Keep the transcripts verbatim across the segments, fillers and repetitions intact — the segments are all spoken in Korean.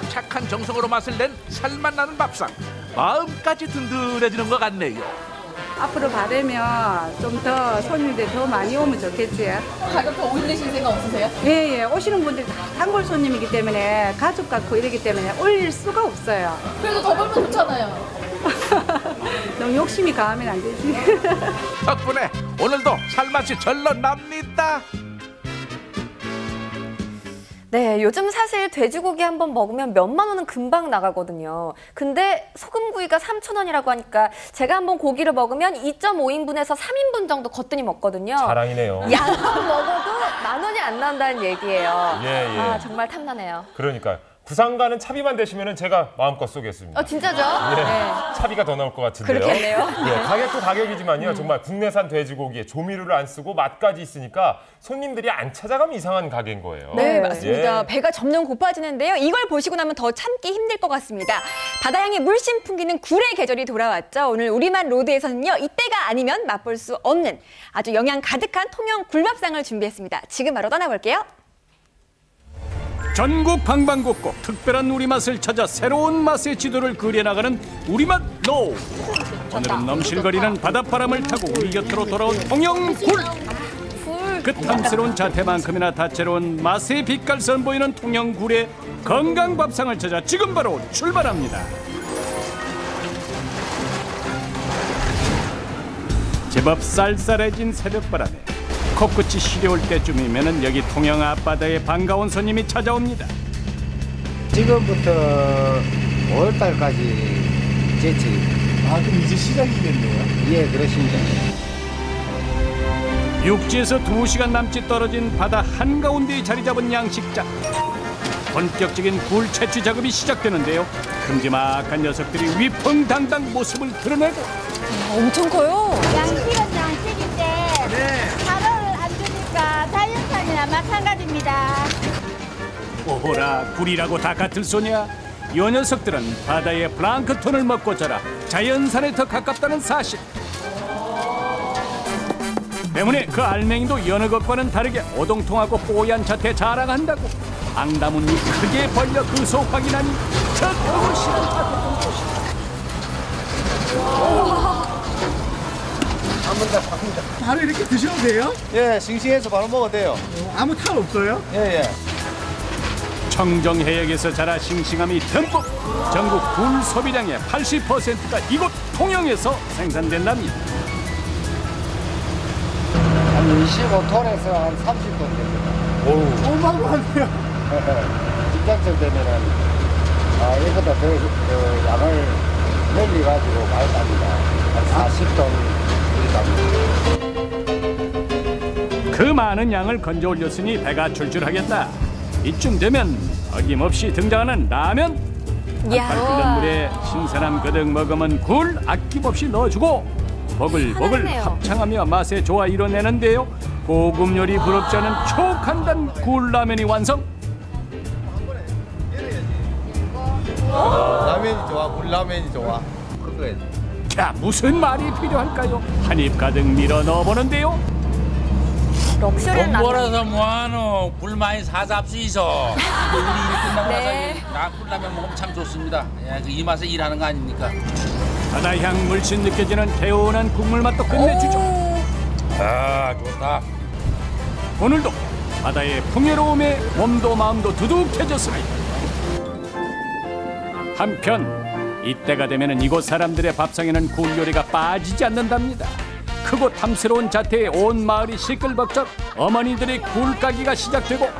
착한 정성으로 맛을 낸 살맛 나는 밥상. 마음까지 든든해지는 것 같네요. 앞으로 바르면 좀 더 손님들 더 많이 오면 좋겠지요. 가격 더 올리실 생각 없으세요? 예, 예. 오시는 분들이 다 단골 손님이기 때문에 가족 같고 이러기 때문에 올릴 수가 없어요. 그래도 더 벌면 좋잖아요. 너무 욕심이 강하면 안 되지. 덕분에 오늘도 살맛이 절로 납니다. 네, 요즘 사실 돼지고기 한번 먹으면 몇만 원은 금방 나가거든요. 근데 소금구이가 삼천 원이라고 하니까 제가 한번 고기를 먹으면 이 점 오 인분에서 삼 인분 정도 거뜬히 먹거든요. 자랑이네요. 양만 먹어도 만 원이 안 난다는 얘기예요. 예, 예. 아, 정말 탐나네요. 그러니까요. 부산 가는 차비만 되시면 제가 마음껏 쏘겠습니다. 어, 진짜죠? 예, 네. 차비가 더 나올 것 같은데요. 그렇겠네요. 예, 가격도 가격이지만요. 음. 정말 국내산 돼지고기에 조미료를 안 쓰고 맛까지 있으니까 손님들이 안 찾아가면 이상한 가게인 거예요. 네, 맞습니다. 예. 배가 점점 고파지는데요. 이걸 보시고 나면 더 참기 힘들 것 같습니다. 바다향이 물씬 풍기는 굴의 계절이 돌아왔죠. 오늘 우리만 로드에서는요. 이때가 아니면 맛볼 수 없는 아주 영양 가득한 통영 굴밥상을 준비했습니다. 지금 바로 떠나볼게요. 전국 방방곡곡 특별한 우리맛을 찾아 새로운 맛의 지도를 그려나가는 우리맛 노. 오늘은 넘실거리는 바닷바람을 타고 우리 곁으로 돌아온 통영굴. 그 탐스러운 자태만큼이나 다채로운 맛의 빛깔 선보이는 통영굴의 건강 밥상을 찾아 지금 바로 출발합니다. 제법 쌀쌀해진 새벽바람에 코끝이 시려올 때쯤이면 여기 통영 앞바다에 반가운 손님이 찾아옵니다. 지금부터 오월달까지 제치. 아, 그럼 이제 시작이겠네요? 예, 그렇습니다. 육지에서 두 시간 남짓 떨어진 바다 한가운데에 자리 잡은 양식장. 본격적인 굴 채취 작업이 시작되는데요. 큼지막한 녀석들이 위풍당당 모습을 드러내고. 아, 엄청 커요. 양식은 양식인데 네. 사료를 안 주니까 자연산이나 마찬가지입니다. 오호라, 굴이라고 다 같을 소냐? 이 녀석들은 바다의 플랑크톤을 먹고 자라 자연산에 더 가깝다는 사실. 때문에 그 알맹이도 여느 것과는 다르게 오동통하고 뽀얀 자태 자랑한다고. 앙다문이 크게 벌려 그 속 확인하니 저 그것이란 자태던 것이다. 바로 이렇게 드셔도 돼요? 예, 싱싱해서 바로 먹어도 돼요. 아무 탈 없어요? 예, 예. 청정해역에서 자라 싱싱함이 듬뿍. 전국 굴 소비량의 팔십 퍼센트가 이곳 통영에서 생산된답니다. 한 이십오 톤에서 한 삼십 톤 됩니다. 오, 어마어마하네요. 직장철 되면은, 아, 이보다 더, 더 양을 늘려가지고 많이 납니다. 한 사십 톤 이상. 그 많은 양을 건져 올렸으니 배가 출출하겠다. 이쯤 되면 어김없이 등장하는 라면. 한발 끓는 물에 신선함 그득 머금은 굴 아낌없이 넣어주고 보글보글 합창하며 맛의 조화 이뤄내는데요. 고급 요리 부럽지 않은 촉한단 굴라면이 완성. 라면이 좋아, 굴라면이 좋아. 그거에. 자, 무슨 말이 필요할까요? 한 입 가득 밀어 넣어보는데요. 럭셔리한 돈 벌어서 뭐하노? 굴 많이 사잡수 있어. 우리 일 끝나고 네. 나서 나 굴라면 먹으면 참 좋습니다. 예, 이 맛에 일하는 거 아닙니까? 바다향 물씬 느껴지는 개운한 국물 맛도 끝내주죠. 아, 좋다. 오늘도 바다의 풍요로움에 몸도 마음도 두둑해졌습니다. 한편 이때가 되면 이곳 사람들의 밥상에는 굴 요리가 빠지지 않는답니다. 크고 탐스러운 자태에 온 마을이 시끌벅적. 어머니들의 굴 까기가 시작되고.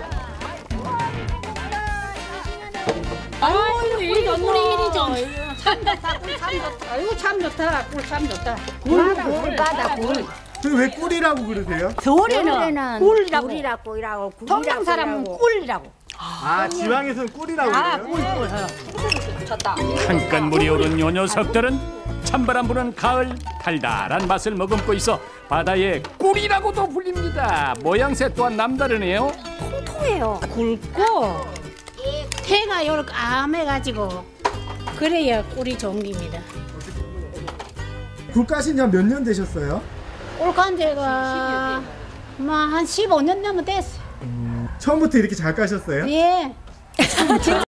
아이고, 꿀이 꿀이 참 좋다, 꿀 참 좋다. 아이고, 참 좋다, 꿀 참 좋다. 굴, 굴, 바다, 굴. 왜 꿀이라고 그러세요? 겨울에는 꿀이라고, 꿀이라고, 꿀이라고, 통영 사람은 꿀이라고. 아, 지방에서는 꿀이라고 아, 그래요? 꿀, 꿀. 한껏 물이 오른 요 녀석들은 찬바람 부는 가을 달달한 맛을 머금고 있어 바다의 꿀이라고도 불립니다. 모양새 또한 남다르네요. 통통해요. 굵고 해가 요렇게 까매가지고 그래야 꿀이 좋은 겁니다. 굴 까신 지 한 몇 년 되셨어요? 꿀 간 지가 뭐 한 십오 년 넘은 됐어. 처음부터 이렇게 잘 까셨어요? 예.